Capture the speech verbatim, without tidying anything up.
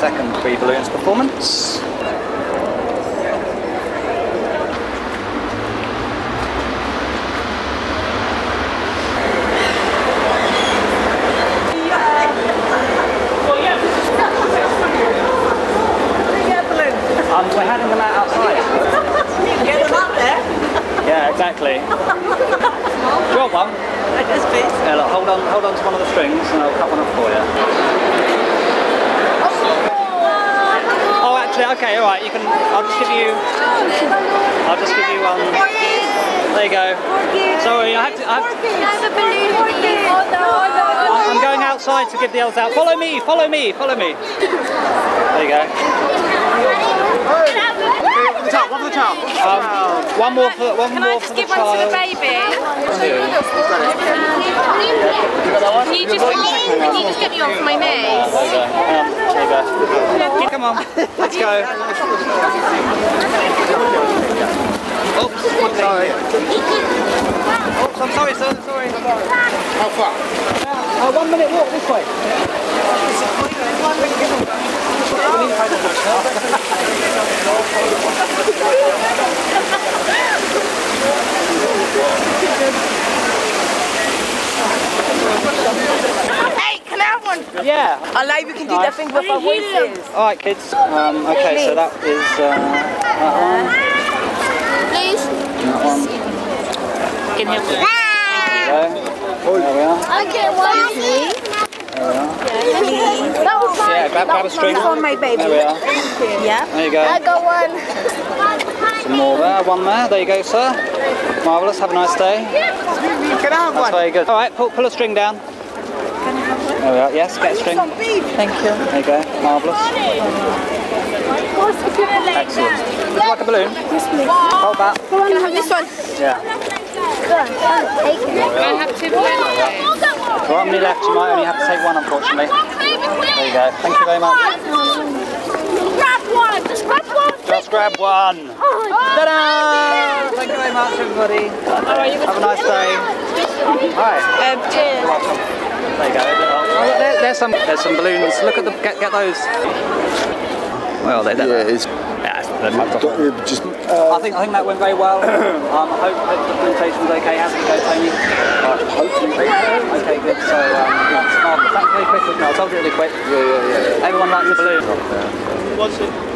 second Three Balloons performance. Um, we're handing them out outside. Get them up there. Yeah, exactly. Do you want one? Yes, please. Yeah, look, hold on, hold on to one of the strings and I'll cut one off for you. Oh, actually, okay, all right. You can. I'll just give you. I'll just give you one. There you go. Sorry, I have to. I have to I'm going outside to give the others out. Follow me, follow me, follow me. There you go. One for the top, one for the top. Um, one more for one Can more I just for the give one to the child. baby? Can Can you just can you just get me on for my knees? There you go. Um, there you go. Come on, let's go. Oops, sorry. Oops, I'm sorry, sir. Sorry. How far? Uh, one minute walk this way. We need to find a book now. Hey, can I have one? Yeah. I know you can do Nice. that thing with our voices. All right, kids. Um, okay, so that is uh, that one. Please. That one. Can help you. There. There we are. I get one, please. There we are. That was fine. Yeah, grab, grab a string. For my baby. There we are. Yeah. There you go. I got one. Some more there. One there. There you go, sir. Marvellous. Have a nice day. Can I have That's one? very good. All right, pull, pull a string down. There we are. Yes, get a string. Thank you. There you go. Marvellous. Excellent. Would you like a balloon? Yes, please. Hold that. Can I have this one? Yeah. Can I have two balloons? Well, how many left? You might only have to take one, unfortunately. There you go. Thank you very much. Grab one. Just grab one. Just grab one. Ta-da! Thank you very much, everybody. Have a nice day. Hi. Um, cheers. You're welcome. There you go. Oh, look, there, there's some. There's some balloons. Look at them. Get get those. Well, they. Yeah, it's Yeah, they're mucked off. just. I think I think that went very well. um, I hope, hope the presentation's okay. How's it go, Tony? Uh, hopefully. Okay, good. So, um, yeah, it's marvellous. That's very quick, wasn't it? I told you really quick. Yeah, yeah, yeah. Everyone likes a balloon. What's it?